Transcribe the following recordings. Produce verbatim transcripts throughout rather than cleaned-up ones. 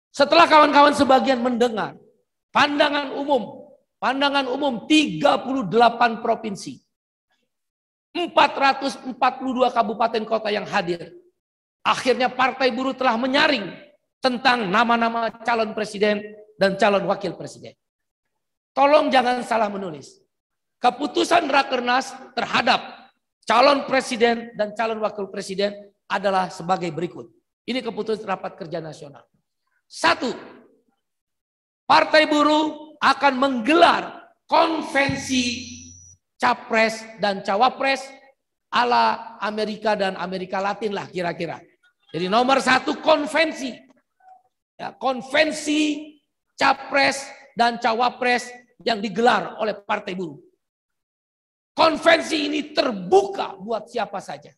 Setelah kawan-kawan sebagian mendengar pandangan umum, pandangan umum tiga puluh delapan provinsi, empat ratus empat puluh dua kabupaten kota yang hadir. Akhirnya Partai Buruh telah menyaring tentang nama-nama calon presiden dan calon wakil presiden. Tolong jangan salah menulis. Keputusan Rakernas terhadap calon presiden dan calon wakil presiden adalah sebagai berikut. Ini keputusan rapat kerja nasional. Satu, Partai Buruh akan menggelar konvensi capres dan cawapres ala Amerika dan Amerika Latin lah kira-kira. Jadi nomor satu konvensi, ya, konvensi capres dan cawapres yang digelar oleh Partai Buruh. Konvensi ini terbuka buat siapa saja.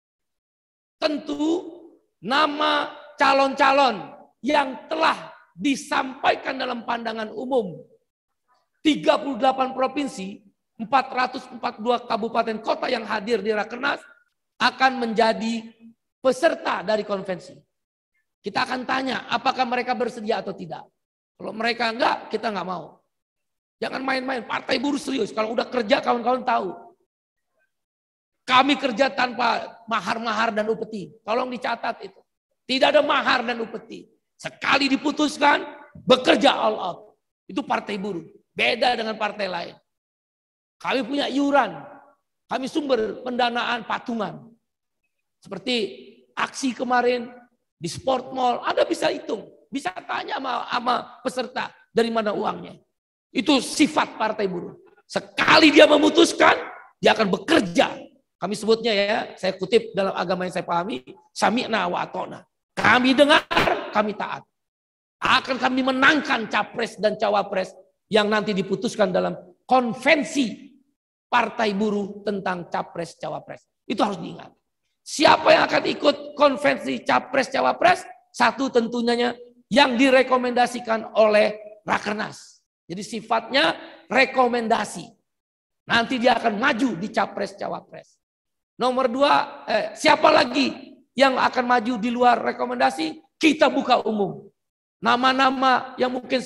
Tentu nama calon-calon yang telah disampaikan dalam pandangan umum tiga puluh delapan provinsi, empat ratus empat puluh dua kabupaten kota yang hadir di Rakernas akan menjadi peserta dari konvensi. Kita akan tanya apakah mereka bersedia atau tidak. Kalau mereka enggak, kita enggak mau. Jangan main-main, Partai Buruh serius. Kalau udah kerja kawan-kawan tahu. Kami kerja tanpa mahar-mahar dan upeti. Tolong dicatat itu. Tidak ada mahar dan upeti. Sekali diputuskan, bekerja all out. Itu Partai Buruh. Beda dengan partai lain. Kami punya iuran. Kami sumber pendanaan patungan. Seperti aksi kemarin di Sport Mall. Anda bisa hitung. Bisa tanya sama, sama peserta dari mana uangnya. Itu sifat Partai Buruh. Sekali dia memutuskan, dia akan bekerja. Kami sebutnya ya, saya kutip dalam agama yang saya pahami, sami'na wa ata'na. Kami dengar, kami taat. Akan kami menangkan capres dan cawapres yang nanti diputuskan dalam konvensi Partai Buruh tentang capres cawapres. Itu harus diingat. Siapa yang akan ikut konvensi capres cawapres? Satu tentunya yang direkomendasikan oleh Rakernas. Jadi sifatnya rekomendasi. Nanti dia akan maju di capres cawapres. Nomor dua, eh, siapa lagi yang akan maju di luar rekomendasi? Kita buka umum. Nama-nama yang mungkin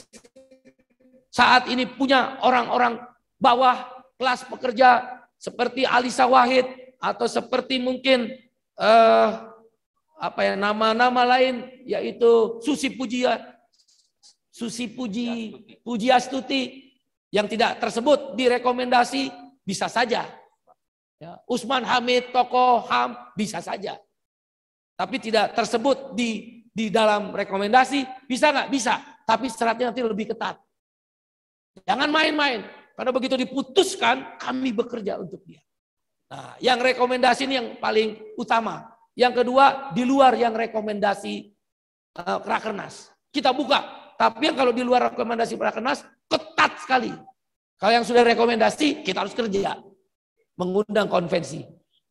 saat ini punya orang-orang bawah kelas pekerja seperti Alisa Wahid atau seperti mungkin eh, apa ya nama-nama lain yaitu Susi Pujia. Susi Puji, Pujiastuti yang tidak tersebut di rekomendasi bisa saja. Ya, Usman Hamid, tokoh H A M bisa saja. Tapi tidak tersebut di di dalam rekomendasi bisa nggak? Bisa. Tapi syaratnya nanti lebih ketat. Jangan main-main. Karena begitu diputuskan kami bekerja untuk dia. Nah, yang rekomendasi ini yang paling utama. Yang kedua di luar yang rekomendasi uh, Rakernas. Kita buka. Tapi yang kalau di luar rekomendasi Rakernas ketat sekali. Kalau yang sudah rekomendasi kita harus kerja. Mengundang konvensi.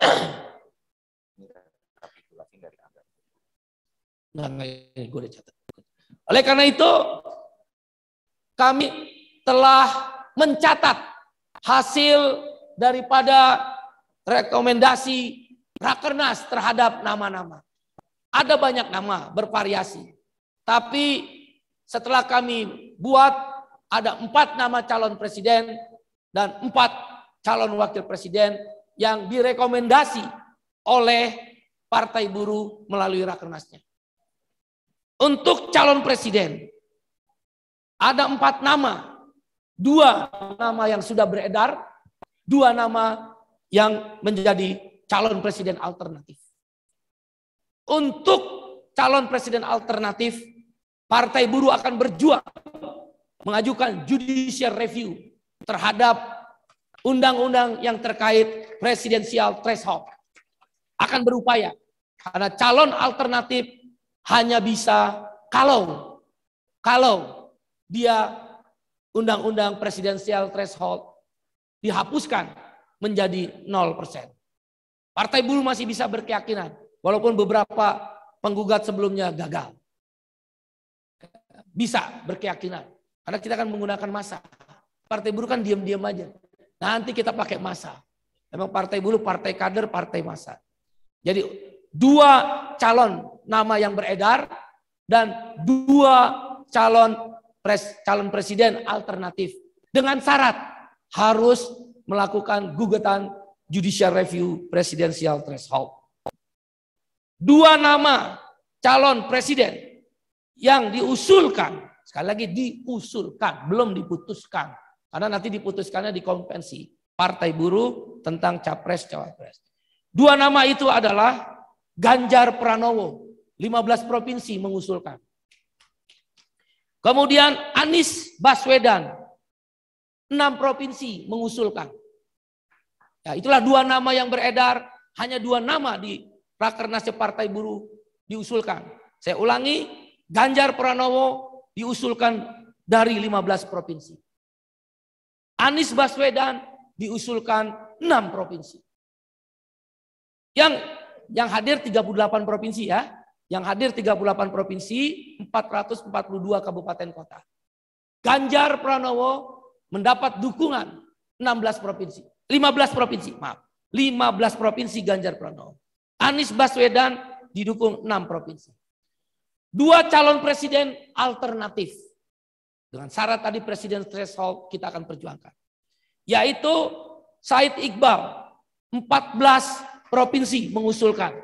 Nah, ini gue udah catat. Oleh karena itu kami telah mencatat hasil daripada rekomendasi Rakernas terhadap nama-nama. Ada banyak nama bervariasi. Tapi setelah kami buat ada empat nama calon presiden dan empat calon wakil presiden yang direkomendasi oleh Partai Buruh melalui Rakernasnya. Untuk calon presiden ada empat nama, dua nama yang sudah beredar, dua nama yang menjadi calon presiden alternatif. Untuk calon presiden alternatif Partai Buruh akan berjuang mengajukan judicial review terhadap undang-undang yang terkait presidensial threshold. Akan berupaya karena calon alternatif hanya bisa kalau kalau dia undang-undang presidensial threshold dihapuskan menjadi nol persen. Partai Buruh masih bisa berkeyakinan walaupun beberapa penggugat sebelumnya gagal. Bisa berkeyakinan. Karena kita akan menggunakan massa. Partai Buruh kan diam-diam aja. Nanti kita pakai massa. Memang Partai Buruh, partai kader, partai massa. Jadi dua calon nama yang beredar dan dua calon pres, calon presiden alternatif dengan syarat harus melakukan gugatan judicial review presidential threshold. Dua nama calon presiden yang diusulkan, sekali lagi diusulkan, belum diputuskan, karena nanti diputuskannya di konvensi Partai Buruh tentang capres cawapres. Dua nama itu adalah Ganjar Pranowo, lima belas provinsi mengusulkan. Kemudian Anies Baswedan, enam provinsi mengusulkan. Ya, itulah dua nama yang beredar, hanya dua nama di Rakernas Partai Buruh diusulkan. Saya ulangi, Ganjar Pranowo diusulkan dari lima belas provinsi. Anies Baswedan diusulkan enam provinsi. Yang yang hadir tiga puluh delapan provinsi ya. Yang hadir tiga puluh delapan provinsi, empat ratus empat puluh dua kabupaten kota. Ganjar Pranowo mendapat dukungan enam belas provinsi. lima belas provinsi, maaf. lima belas provinsi Ganjar Pranowo. Anies Baswedan didukung enam provinsi. Dua calon presiden alternatif. Dengan syarat tadi presiden threshold kita akan perjuangkan. Yaitu Said Iqbal, empat belas provinsi mengusulkan.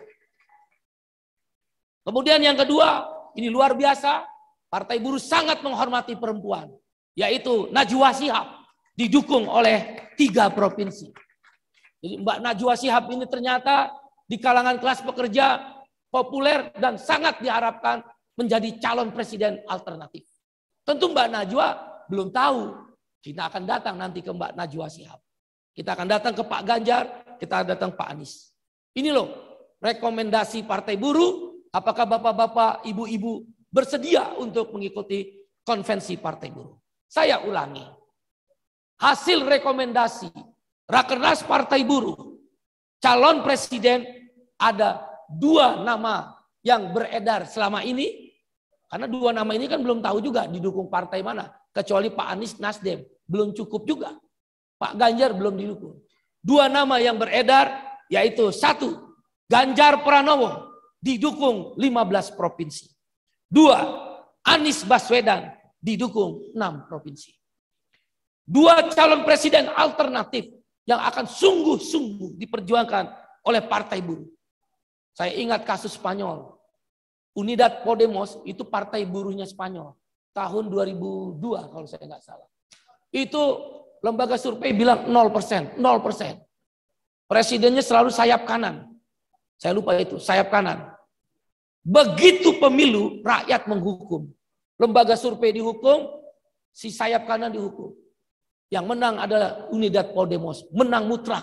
Kemudian yang kedua, ini luar biasa, Partai Buruh sangat menghormati perempuan, yaitu Najwa Shihab, didukung oleh tiga provinsi. Jadi Mbak Najwa Shihab ini ternyata di kalangan kelas pekerja populer dan sangat diharapkan menjadi calon presiden alternatif. Tentu Mbak Najwa belum tahu, kita akan datang nanti ke Mbak Najwa Shihab. Kita akan datang ke Pak Ganjar, kita akan datang Pak Anies. Ini loh rekomendasi Partai Buruh. Apakah bapak-bapak, ibu-ibu bersedia untuk mengikuti konvensi Partai Buruh? Saya ulangi. Hasil rekomendasi Rakernas Partai Buruh, calon presiden ada dua nama yang beredar selama ini. Karena dua nama ini kan belum tahu juga didukung partai mana. Kecuali Pak Anies Nasdem. Belum cukup juga. Pak Ganjar belum didukung. Dua nama yang beredar yaitu satu, Ganjar Pranowo. Didukung lima belas provinsi. Dua, Anies Baswedan didukung enam provinsi. Dua calon presiden alternatif yang akan sungguh-sungguh diperjuangkan oleh Partai Buruh. Saya ingat kasus Spanyol. Unidad Podemos itu partai buruhnya Spanyol. Tahun dua ribu dua kalau saya nggak salah. Itu lembaga survei bilang nol persen. nol persen. Presidennya selalu sayap kanan. Saya lupa itu, sayap kanan. Begitu pemilu, rakyat menghukum. Lembaga survei dihukum, si sayap kanan dihukum. Yang menang adalah Unidad Podemos, menang mutlak.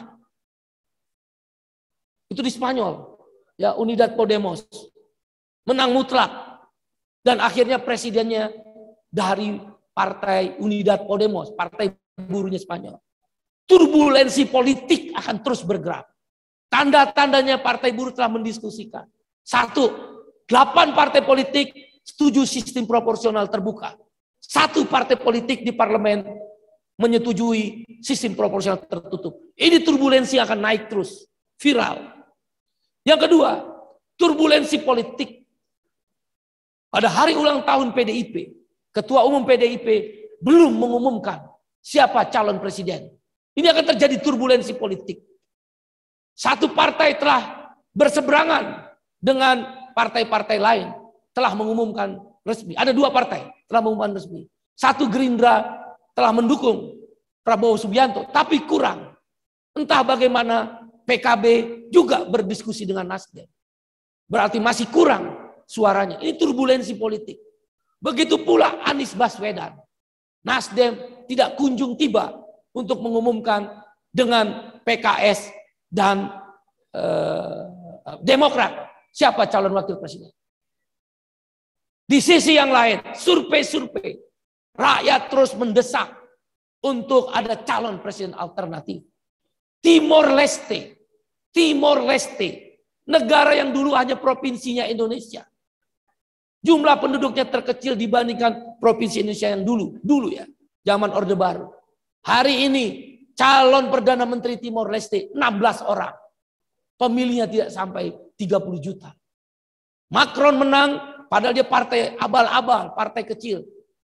Itu di Spanyol. Ya, Unidad Podemos. Menang mutlak. Dan akhirnya presidennya dari partai Unidad Podemos, partai buruhnya Spanyol. Turbulensi politik akan terus bergerak. Tanda-tandanya Partai Buruh telah mendiskusikan. Satu, delapan partai politik setuju sistem proporsional terbuka. Satu partai politik di parlemen menyetujui sistem proporsional tertutup. Ini turbulensi akan naik terus, viral. Yang kedua, turbulensi politik. Pada hari ulang tahun P D I P, Ketua Umum P D I P belum mengumumkan siapa calon presiden. Ini akan terjadi turbulensi politik. Satu partai telah berseberangan dengan partai-partai lain, telah mengumumkan resmi. Ada dua partai telah mengumumkan resmi. Satu Gerindra telah mendukung Prabowo Subianto, tapi kurang. Entah bagaimana P K B juga berdiskusi dengan Nasdem. Berarti masih kurang suaranya. Ini turbulensi politik. Begitu pula Anies Baswedan. Nasdem tidak kunjung tiba untuk mengumumkan dengan P K S dan eh, Demokrat siapa calon wakil presiden. Di sisi yang lain, survei-survei rakyat terus mendesak untuk ada calon presiden alternatif. Timor Leste, Timor Leste, negara yang dulu hanya provinsinya Indonesia. Jumlah penduduknya terkecil dibandingkan provinsi Indonesia yang dulu, dulu ya, zaman Orde Baru. Hari ini calon Perdana Menteri Timor Leste enam belas orang. Pemilihnya tidak sampai tiga puluh juta. Macron menang padahal dia partai abal-abal, partai kecil.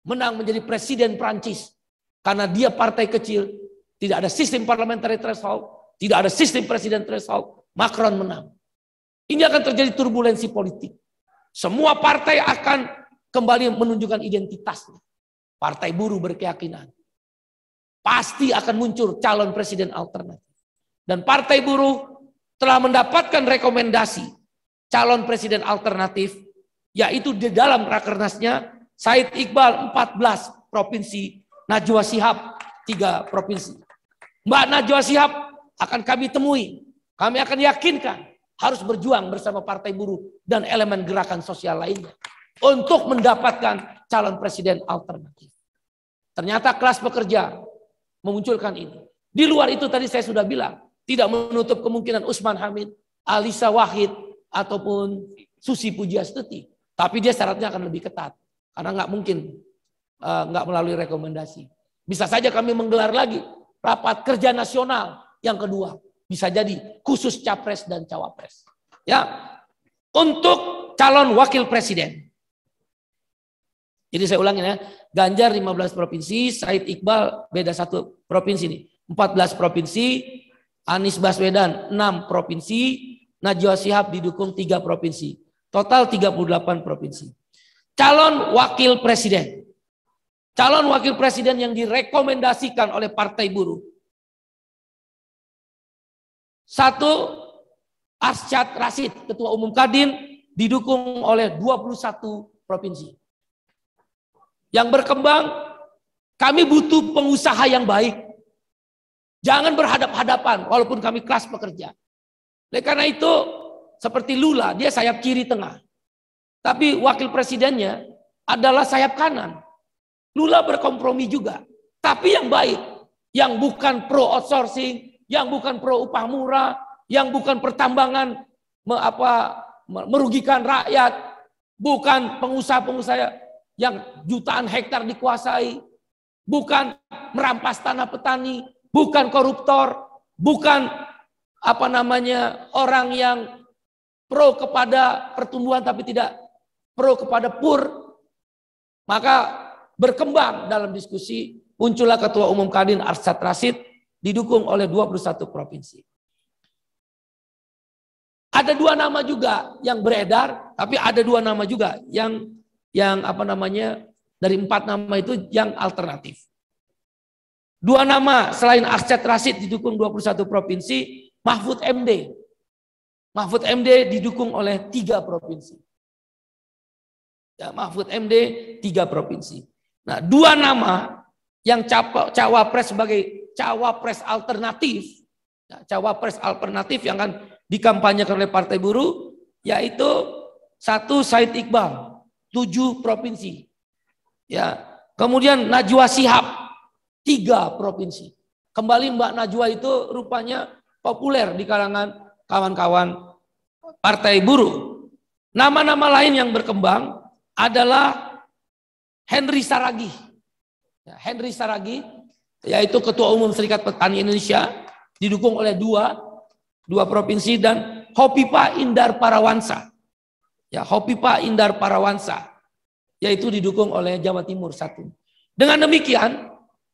menang menjadi presiden Prancis. Karena dia partai kecil, tidak ada sistem parliamentary threshold, tidak ada sistem presiden threshold, Macron menang. Ini akan terjadi turbulensi politik. Semua partai akan kembali menunjukkan identitasnya. Partai buruh berkeyakinan pasti akan muncul calon presiden alternatif. Dan partai buruh telah mendapatkan rekomendasi calon presiden alternatif, yaitu di dalam rakernasnya Said Iqbal empat belas provinsi, Najwa Shihab tiga provinsi. Mbak Najwa Shihab akan kami temui, kami akan yakinkan harus berjuang bersama partai buruh dan elemen gerakan sosial lainnya untuk mendapatkan calon presiden alternatif. Ternyata kelas pekerja memunculkan ini. Di luar itu tadi saya sudah bilang, tidak menutup kemungkinan Usman Hamid, Alisa Wahid, ataupun Susi Pujiastuti. Tapi dia syaratnya akan lebih ketat. Karena nggak mungkin uh, nggak melalui rekomendasi. Bisa saja kami menggelar lagi rapat kerja nasional yang kedua. Bisa jadi khusus capres dan cawapres. Ya, untuk calon wakil presiden. Jadi saya ulangin ya, Ganjar lima belas provinsi, Said Iqbal beda satu provinsi nih, empat belas provinsi, Anies Baswedan enam provinsi, Najwa Shihab didukung tiga provinsi. Total tiga puluh delapan provinsi. Calon wakil presiden. Calon wakil presiden yang direkomendasikan oleh Partai Buruh. Satu, Arsyad Rashid, Ketua Umum Kadin, didukung oleh dua puluh satu provinsi. Yang berkembang, kami butuh pengusaha yang baik. Jangan berhadap-hadapan, walaupun kami kelas pekerja. Oleh karena itu, seperti Lula, dia sayap kiri tengah. Tapi wakil presidennya adalah sayap kanan. Lula berkompromi juga, tapi yang baik. Yang bukan pro outsourcing, yang bukan pro upah murah, yang bukan pertambangan me, apa, merugikan rakyat, bukan pengusaha-pengusaha yang jutaan hektar dikuasai, bukan merampas tanah petani, bukan koruptor, bukan apa namanya orang yang pro kepada pertumbuhan tapi tidak pro kepada pur. Maka berkembang dalam diskusi, muncullah Ketua Umum Kadin Arsyad Rashid didukung oleh dua puluh satu provinsi. Ada dua nama juga yang beredar, tapi ada dua nama juga yang yang apa namanya dari empat nama itu yang alternatif. Dua nama selain Arsyad Rashid didukung dua puluh satu provinsi, Mahfud M D. Mahfud M D didukung oleh tiga provinsi. Ya, Mahfud M D tiga provinsi. Nah, dua nama yang cawapres sebagai cawapres alternatif, ya, cawapres alternatif yang akan dikampanyekan oleh Partai Buruh, yaitu satu Said Iqbal, tujuh provinsi. Ya, kemudian Najwa Shihab, tiga provinsi. Kembali Mbak Najwa itu rupanya populer di kalangan kawan-kawan Partai Buruh. Nama-nama lain yang berkembang adalah Henry Saragih. Ya, Henry Saragih, yaitu Ketua Umum Serikat Petani Indonesia, didukung oleh dua, dua provinsi, dan Hopipa Indar Parawansa. Ya, Hopipa Indar Parawansa, yaitu didukung oleh Jawa Timur satu. Dengan demikian,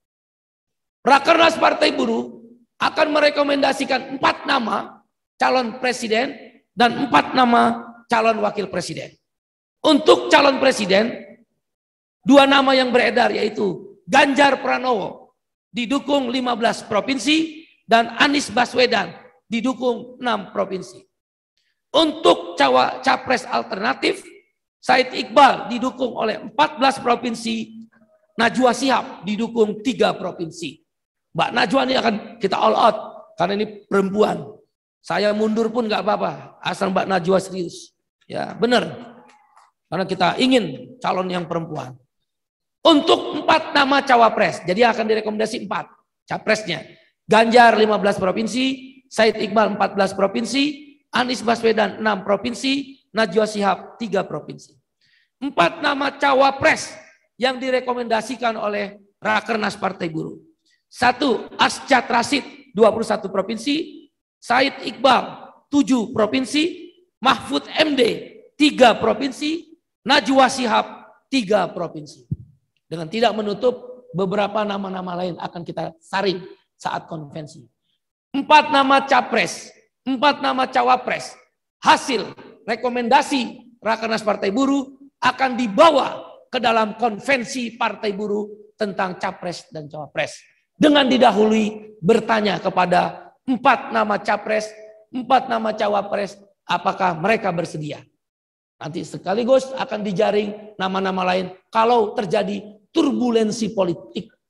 Rakernas Partai Buruh akan merekomendasikan empat nama calon presiden dan empat nama calon wakil presiden. Untuk calon presiden, dua nama yang beredar yaitu Ganjar Pranowo didukung lima belas provinsi dan Anies Baswedan didukung enam provinsi. Untuk cawa, capres alternatif, Said Iqbal didukung oleh empat belas provinsi, Najwa Shihab didukung tiga provinsi. Mbak Najwa ini akan kita all out karena ini perempuan. Saya mundur pun nggak apa-apa, asal Mbak Najwa serius. Ya benar, karena kita ingin calon yang perempuan. Untuk empat nama cawapres, jadi akan direkomendasi empat capresnya. Ganjar lima belas provinsi, Said Iqbal empat belas provinsi, Anies Baswedan enam provinsi, Najwa Shihab tiga provinsi. Empat nama cawapres yang direkomendasikan oleh Rakernas Partai Buruh. Satu, Arsyad Rashid dua puluh satu provinsi, Said Iqbal tujuh provinsi, Mahfud M D tiga provinsi, Najwa Shihab tiga provinsi. Dengan tidak menutup beberapa nama-nama lain akan kita saring saat konvensi. Empat nama capres, empat nama cawapres, hasil rekomendasi Rakernas Partai Buruh akan dibawa ke dalam konvensi Partai Buruh tentang capres dan cawapres. Dengan didahului bertanya kepada empat nama capres, empat nama cawapres, apakah mereka bersedia. Nanti sekaligus akan dijaring nama-nama lain kalau terjadi turbulensi politik